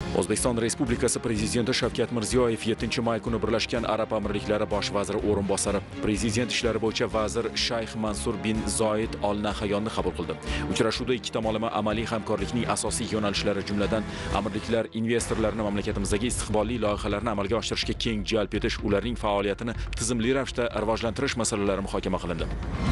O'zbekiston Respublikasi Prezidenti Shavkat Mirziyoyev 7-may kuni Birlashgan Arab Amirliklari bosh vaziri o'rinbosari, Prezident ishlari bo'yicha vazir Shayx Mansur bin Zoid Al Nahyonni qabul qildi. Uchrashuvda ikki tomonlama amaliy hamkorlikning asosiy yo'nalishlari, jumladan amirliklar investorlarni mamlakatimizdagi istiqbolli loyihalarni amalga oshirishga keng jalb etish, ularning faoliyatini tizimli ravishda rivojlantirish masalalari muhokama qilindi.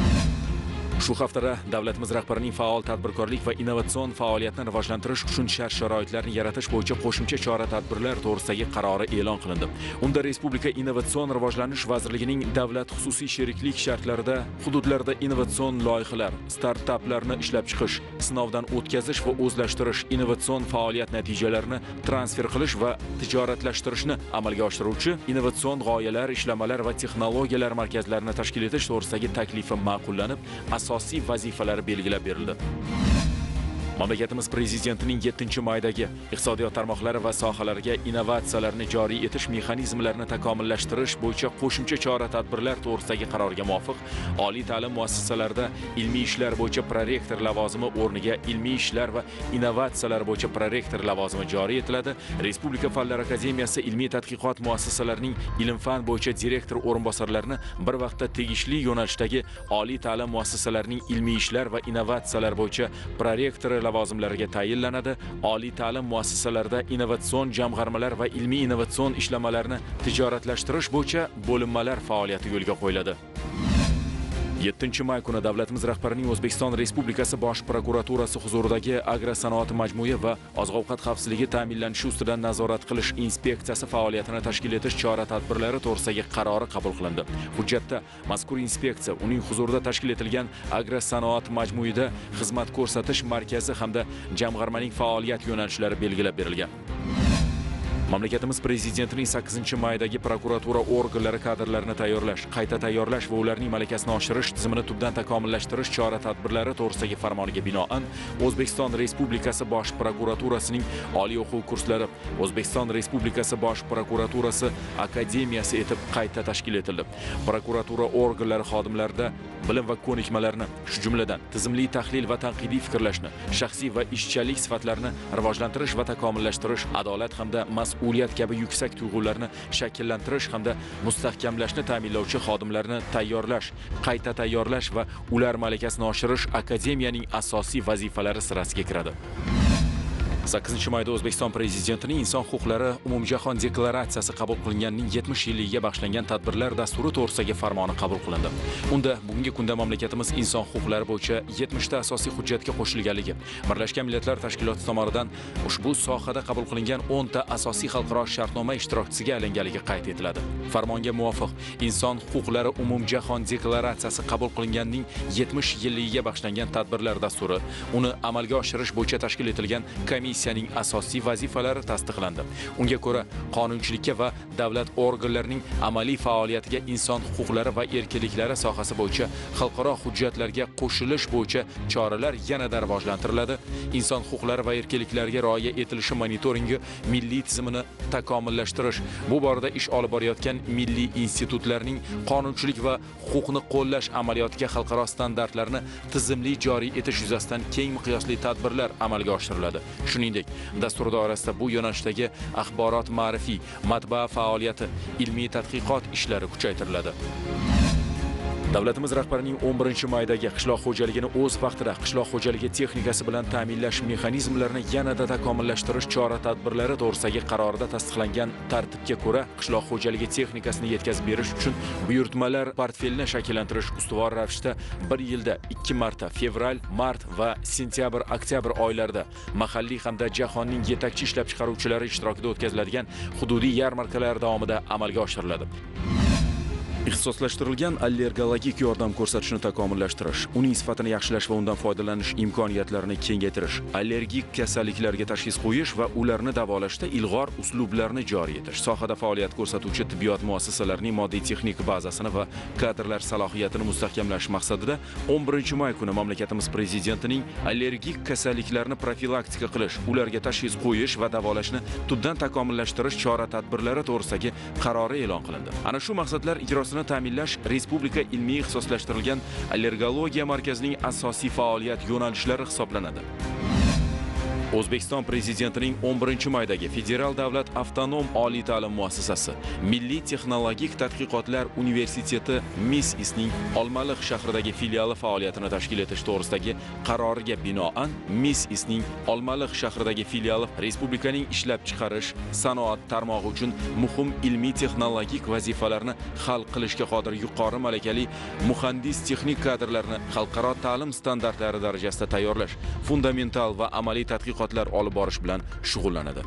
Shu haftada davlatimiz rahbarining faol tadbirkorlik va innovatsion faoliyatni rivojlantirish uchun shart-sharoitlarni yaratish bo'yicha qo'shimcha chora-tadbirlar to'g'risidagi qarori e'lon qilindi. Unda Respublika Innovatsion rivojlanish vazirligining davlat xususiy sheriklik shartlarida hududlarda innovatsion loyihalar, startaplarni ishlab chiqish, sinovdan o'tkazish va o'zlashtirish, innovatsion faoliyat natijalarini transfer qilish va tijoratlashtirishni amalga oshiruvchi innovatsion g'oyalar, ishlamalar va texnologiyalar markazlarini tashkil etish to'g'risidagi taklifi ma'qullanib, asosiy vazifalari belgilab berildi. Mamlakatimiz Prezidentining 7-maydagi iqtisodiyot tarmoqlari va sohalariga innovatsiyalarni joriy etish mexanizmlarini takomillashtirish bo'yicha qo'shimcha chora-tadbirlar to'g'risidagi qarorga muvofiq oliy ta'lim muassasalarida ilmiy ishlar bo'yicha prorektor lavozimi o'rniga ilmiy ishlar va innovatsiyalar bo'yicha prorektor lavozimi joriy etiladi. Respublika Fanlar akademiyasi ilmiy tadqiqot muassasalarining ilm-fan bo'yicha direktor o'rinbosarlarini bir vaqtda tegishli yo'nalishdagi oliy ta'lim muassasalarining ilmiy ishlar va innovatsiyalar bo'yicha prorektor lavozimlariga tayinlanadi. Oliy ta'lim muassasalarida innovatsion jamg'armalar va ilmiy innovatsion ishlamalarni tijoratlashtirish bo'yicha bo'linmalar faoliyati yo'lga qo'yiladi. 7-may kuni davlatimiz rahbarining O'zbekiston Respublikasi Bosh prokuraturasi huzuridagi agrosanoat majmui va oziq-ovqat xavfsizligi ta'minlanishi ustidan nazorat qilish inspeksiyasi faoliyatini tashkil etish chora-tadbirlari to'g'risidagi qarori qabul qilindi. Hujjatda mazkur inspeksiya uning huzurida tashkil etilgan agrosanoat majmuida xizmat ko'rsatish markazi hamda jamg'armaning faoliyat yo'nalishlari belgilab berilgan. Mamlakatimiz Prezidentining 8-maydagi prokuratura organlari kadrlarini tayyorlash, qayta tayyorlash va ularning malakasini oshirish tizimini tubdan takomillashtirish chora-tadbirlari to'g'risidagi farmoniga binoan O'zbekiston Respublikasi Bosh prokuraturasining oliy o'quv kurslari O'zbekiston Respublikasi Bosh prokuraturasi akademiyasi etib qayta tashkil etildi. Prokuratura organlari xodimlarida bilim va ko'nikmalarni, shu jumladan tizimli tahlil va tanqidiy fikrlashni, shaxsiy va ishchalik sifatlarini rivojlantirish va takomillashtirish, adolat hamda mas'uliyat kabi yuksak tuyg'ularni shakllantirish hamda mustahkamlashni ta'minlovchi xodimlarni tayyorlash, qayta tayyorlash va ular malakasini oshirish akademiyaning asosiy vazifalari sirasiga kiradi. 8-mayda O'zbekiston Prezidentining Inson huquqlari umumjahon deklaratsiyasi qabul qilinganining 70 yilligiga bag'ishlangan tadbirlar dasturi to'g'risidagi farmoni qabul qilindi. Unda bugungi kunda mamlakatimiz inson huquqlari bo'yicha 70 ta asosiy hujjatga qo'shilganligi, Birlashgan Millatlar Tashkiloti tomonidan ushbu sohada qabul qilingan 10 ta asosiy xalqaro shartnoma ishtirokchisiga aylanganligi qayd etiladi. Farmonga muvofiq Inson huquqlari umumjahon deklaratsiyasi qabul qilinganining 70 yilligiga bag'ishlangan tadbirlar dasturi, uni amalga oshirish bo'yicha tashkil etilgan komissiyaning asosiy vazifalari tasdiqlandi. Unga ko'ra, qonunchilikka va davlat organlarining amaliy faoliyatiga inson huquqlari va erkinliklari sohasi bo'yicha xalqaro hujjatlarga qo'shilish bo'yicha choralar yanada rivojlantiriladi. Inson huquqlari va erkinliklariga rioya etilishi monitoringi milliy tizimini takomillashtirish, bu borada ish olib borayotgan milliy institutlarning qonunchilik va huquqni qo'llash amaliyotiga xalqaro standartlarni tizimli joriy etish yuzasidan keng miqyosli tadbirlar amalga oshiriladi. Shuningdek, dastur doirasida bu yo'nalishdagi axborot ma'rifiy, matbaa faoliyati, ilmiy tadqiqot ishlari kuchaytiriladi. Davlatimiz rahbarining 11-maydagi qishloq xo'jaligini o'z vaqtida qishloq xo'jaligi texnikasi bilan ta'minlash mexanizmlarini yanada takomillashtirish chora-tadbirlari to'g'risidagi qarorida tasdiqlangan tartibga ko'ra, qishloq xo'jaligi texnikasini yetkazib berish uchun buyurtmalar portfelini shakllantirish ustuvor ravishda bir yilda 2 marta fevral, mart va sentyabr-oktyabr oylarida mahalliy hamda jahonning yetakchi ishlab chiqaruvchilari ishtirokida o'tkaziladigan hududiy yarmarkalar davomida amalga oshiriladi. Ixtisoslashtirilgan allergologik yordam ko'rsatishni takomillashtirish, uning sifatini yaxshilash va undan foydalanish imkoniyatlarini kengaytirish, allergik kasalliklarga tashxis qo'yish va ularni davolashda ilg'or uslublarni joriy etish, sohada faoliyat ko'rsatuvchi tibbiyot muassasalarining moddiy-texnik bazasini va kadrlar salohiyatini mustahkamlash maqsadida 11-may kuni mamlakatimiz Prezidentining allergik kasalliklarni profilaktika qilish, ularga tashxis qo'yish va davolashni tubdan takomillashtirish chora-tadbirlari to'g'risidagi qarori e'lon qilindi. Ana shu maqsadlar ijrosini ta'minlash Respublika ilmiy ixtisoslashtirilgan allergologiya markazining asosiy faoliyat yo'nalishlari hisoblanadi. O'zbekiston Prezidentining 11-maydagi Federal davlat avtonom oliy ta'lim muassasasi Milliy texnologik tadqiqotlar universiteti MISISning Olmaliq shahridagi filiali faoliyatini tashkil etish to'g'risidagi qaroriga binoan MISISning Olmaliq shahridagi filiali respublikaning ishlab chiqarish sanoat tarmog'i uchun muhim ilmiy texnologik vazifalarni hal qilishga qodir yuqori malakali muhandis texnik kadrlarni xalqaro ta'lim standartlari darajasida tayyorlash, fundamental va amaliy tadqiqotlar olib borish bilan shug'ullanadi.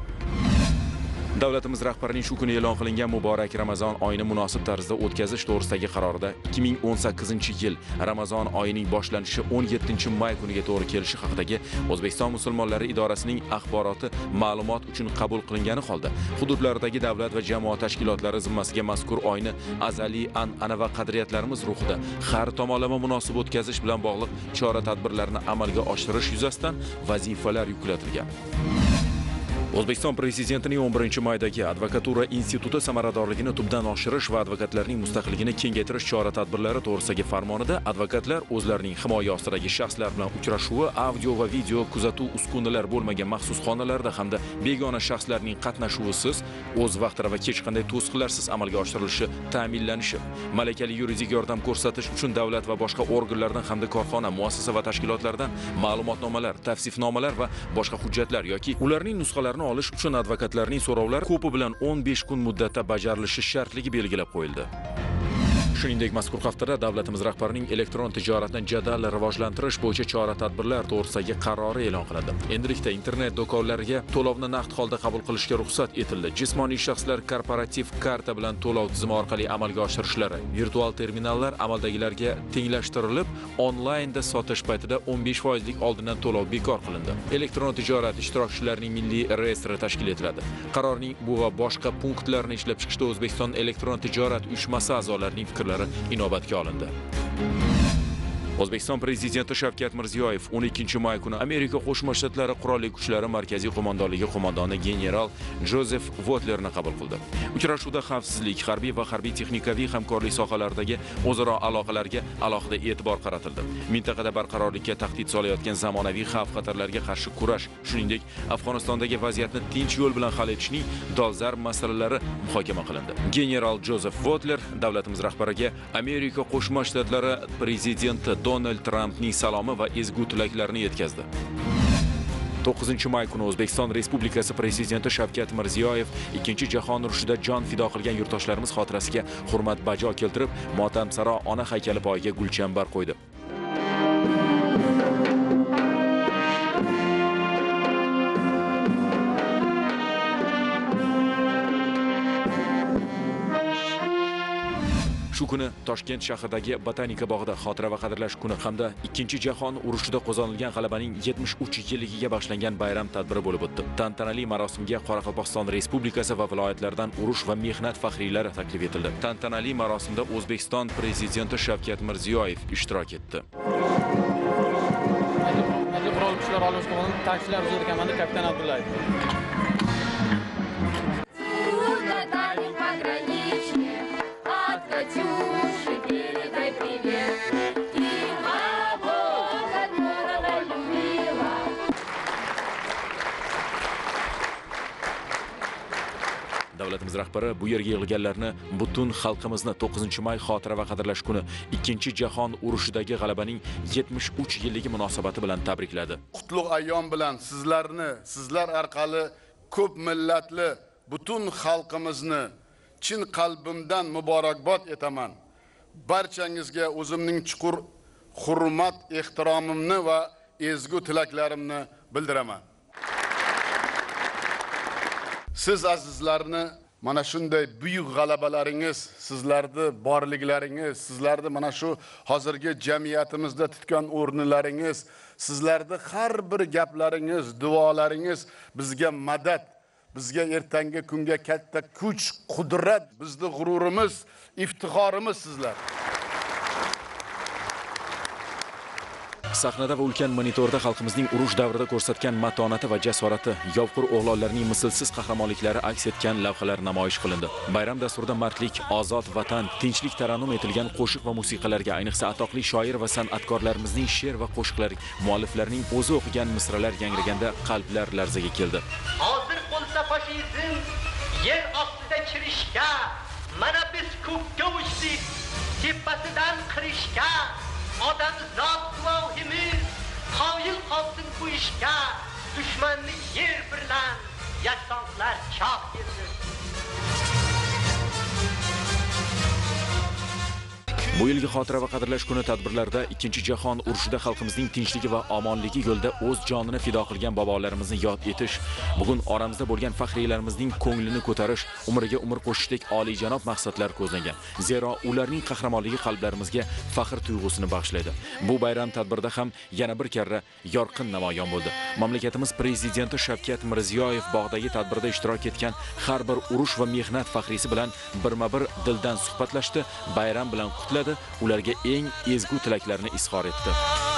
Davlatimiz rahbarining shu kuni e'lon qilingan muborak Ramazon oyini munosib tarzda o'tkazish to'g'risidagi qarorida 2018-yil Ramazon oyining boshlanishi 17-may kuniga to'g'ri kelishi haqidagi O'zbekiston musulmonlari idorasining axboroti ma'lumot uchun qabul qilingani holda hududlardagi davlat va jamoat tashkilotlari zimmasiga mazkur oyni azaliy an'ana va qadriyatlarimiz ruhida har tomonlama munosib o'tkazish bilan bog'liq chora-tadbirlarni amalga oshirish yuzasidan vazifalar yuklatilgan. O'zbekiston Prezidentining 11-maydagi Advokatura instituti samaradorligini tubdan oshirish va advokatlarning mustaqilligini kengaytirish chora-tadbirlari to'g'risidagi farmonida advokatlar o'zlarining himoya ostidagi shaxslar bilan uchrashuvi, audio va video kuzatuv uskunalar bo'lmagan maxsus xonalarda hamda begona shaxslarning qatnashuvisiz, o'z vaqtida va hech qanday to'siqlarsiz amalga oshirilishi ta'minlanishi, malakali yuridik yordam ko'rsatish uchun davlat va boshqa organlardan hamda korxona, muassasa va tashkilotlardan ma'lumotnomalar, tavsifnomalar va boshqa hujjatlar yoki ularning nusxalarini olish uchun advokatlarning so'rovlari ko'pi bilan 15 kun muddatda bajarilishi shartligi belgilab qo'yildi. Shuningdek, mazkur haftada davlatimiz rahbarining elektron tijoratni jadal rivojlantirish bo'yicha chora-tadbirlar to'g'risidagi qarori e'lon qilindi. Endilikda internet do'konlariga to'lovni naqd holda qabul qilishga ruxsat etildi. Jismoniy shaxslar korporativ karta bilan to'lov tizimi orqali amalga oshirishlari, virtual terminallar amaldagilarga tenglashtirilib, onlaynda sotish paytida 15% oldindan to'lov bekor qilindi. Elektron tijorat ishtirokchilarining milliy reyestri tashkil etiladi. Qarorning bu va boshqa punktlarini ishlab chiqishda O'zbekiston elektron tijorat uyushmasi a'zolarining fikrlari inobatga olindi. O'zbekiston Prezidenti Shavkat Mirziyoyev 12-may kuni Amerika Qo'shma Shtatlari Qurolli Kuchlari Markaziy qo'mondonligi qo'mondoni general Jozef Votlerni qabul qildi. Uchrashuvda xavfsizlik, harbiy va harbiy texnikaviy hamkorlik sohalaridagi o'zaro aloqalarga alohida e'tibor qaratildi. Mintaqada barqarorlikka tahdid solayotgan zamonaviy xavf-xatarlarga qarshi kurash, shuningdek, Afg'onistondagi vaziyatni tinch yo'l bilan hal etishning dolzarb masalalari muhokama qilindi. General Jozef Votler davlatimiz rahbariga Amerika Qo'shma Shtatlari prezidenti Donald Trampning salomi va ezgu tilaklarini yetkazdi. 9-may kuni O'zbekiston Respublikasi Prezidenti Shavkat Mirziyoyev Ikkinchi jahon urushida jon fido qilgan yurtdoshlarimiz xotirasiga hurmat bajo keltirib, Motamsaro ona haykali poyiga gulchambar qo'ydi. Shu kuni Toshkent shahridagi Botanika bog'ida xotira va qadrlash kuni hamda Ikkinchi jahon urushida qozonilgan g'alabaning 73 yilligiga bag'ishlangan bayram tadbiri bo'lib o'tdi. Tantanali marosimga Qoraqalpog'iston Respublikasi va viloyatlardan urush va mehnat faxriylari taklif etildi. Tantanali marosimda O'zbekiston Prezidenti Shavkat Mirziyoyev ishtirok etdi. Qurolli kuchlar olish qonuni ta'kidlab o'zida komanda kapitan Abdullayev. Davlatimiz rahbari bu yerga yig'ilganlarni butun xalqimizni 9-may xotira va qadrlash kuni Ikkinchi jahon urushidagi g'alabaning 73 yilligi munosabati bilan tabrikladi. Qutlug' ayyom bilan sizlar orqali ko'p millatli butun xalqimizni chin qalbimdan muborakbod etaman. Barchangizga o'zimning chuqur hurmat, ehtiromimni va ezgu tilaklarimni bildiraman. Siz azizlarni mana shunday buyuk g'alabalaringiz, sizlarni borliklaringiz, sizlarni mana shu hozirgi jamiyatimizda tutgan o'rnlaringiz, sizlarni har bir gaplaringiz, duolaringiz bizga madad, bizga ertangi kunga katta kuch, qudrat, bizning g'ururimiz, iftixorimiz sizlar. Sahnada va ulkan monitorda xalqimizning urush davrida ko'rsatgan matonati va jasorati, yovqur o'g'lonlarning mislsiz qahramonliklari aks etgan lavhalar namoyish qilindi. Bayram dasturida mardlik, ozod vatan, tinchlik tarannum etilgan qo'shiq va musiqalarga, ayniqsa atoqli shoir va san'atkorlarimizning she'r va qo'shiqlari, mualliflarning o'zi o'qigan misralar yangraganda qalblar larzaga keldi. Hozir bo'lsa fashizm yer ostida kirishga, mana biz ko'kka uchdik, tepasidan qirishga, odamzod guvohimiz, qoyil qolsin bu ishga, dushmanni yer bilan yaksonlar choq keldi. Bu yilgi xotira va qadrlash kuni tadbirlarida Ikkinchi jahon urushida xalqimizning tinchligi va omonligi yo'lida o'z jonini fido qilgan bobolarimizni yod etish, bugun oramizda bo'lgan faxriylarimizning ko'nglini ko'tarish, umriga umr qo'shishdek oliyjanob maqsadlar ko'zlangan. Zero ularning qahramonligi qalblarimizga faxr tuyg'usini bag'ishlaydi. Bu bayram tadbirida ham yana bir karra yorqin namoyon bo'ldi. Mamlakatimiz prezidenti Shavkat Mirziyoyev bog'dagi tadbirda ishtirok etgan har bir urush va mehnat faxriysi bilan birma-bir dildan suhbatlashdi, bayram bilan qutladi, ularga eng ezgu tilaklarini izhor etdi.